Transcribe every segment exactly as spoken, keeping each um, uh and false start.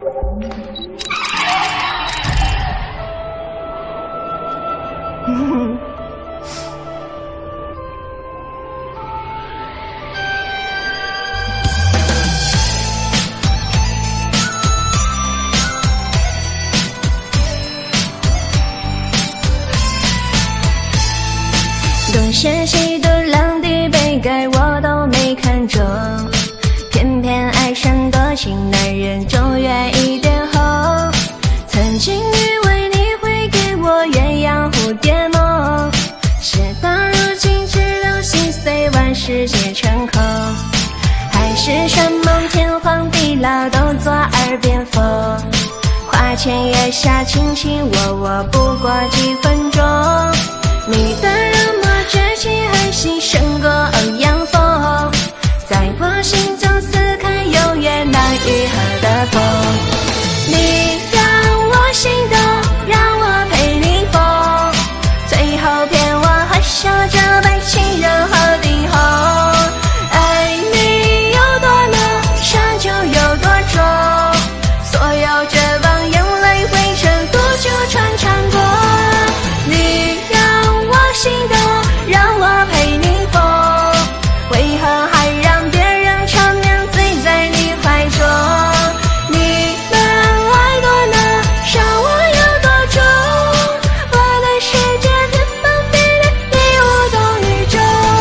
东邪西毒浪的杯盖我都没看中，偏偏爱上多情男人终愿一点红。曾经以为你会给我鸳鸯蝴蝶梦，事到如今知道心碎万事皆成空。海誓山盟天荒地老都作耳边风，花前月下卿卿我我不过几分钟。你的冷漠绝情狠心胜过欧阳锋，在我心中撕开永远难愈合的缝。你让我心动，让我陪你疯，最后骗我喝笑着被情人喝顶红。爱你有多浓，伤就有多重，所有绝望眼泪汇成多久穿肠过。你心动，让我陪你疯，为何还让别人缠绵醉在你怀中？你的爱多浓，伤我有多重？我的世界天崩地裂，你无动于衷。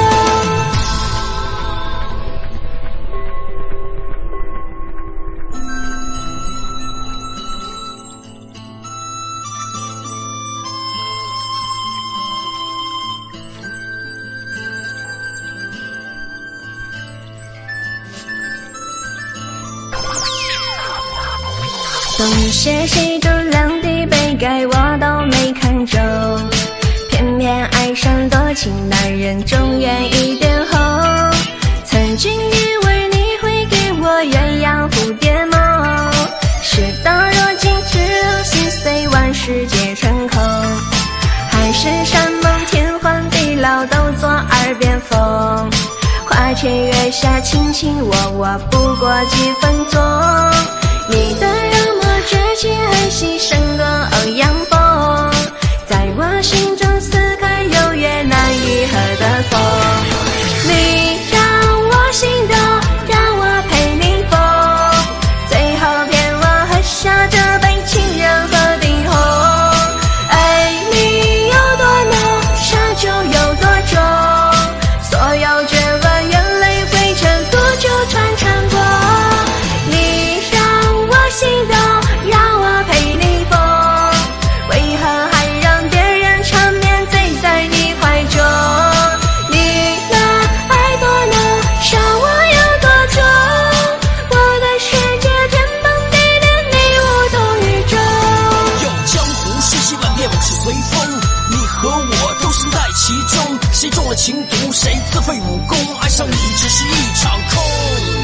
东邪西毒浪的杯盖我都没看中，偏偏爱上多情男人终愿一点红。曾经以为你会给我鸳鸯蝴蝶梦，事到如今知道心碎万事皆成空。海誓山盟天荒地老都作耳边风，花前月下卿卿我我不过几分钟。你的冷漠绝情狠心胜过欧阳锋，在我心中撕开永远难愈合的缝。你让我心动，让我陪你疯，最后骗我喝笑着被情人喝顶红。爱你有多浓，伤就有多重，所有绝望眼泪汇成多久穿肠过。你心动，让我陪你疯，为何还让别人缠绵醉在你怀中？你的爱多浓，伤我有多重？我的世界天崩地裂，你无动于衷。 有江湖瞬息万变，往事随风，你和我都身在其中，谁中了情毒，谁自废武功，爱上你只是一场空。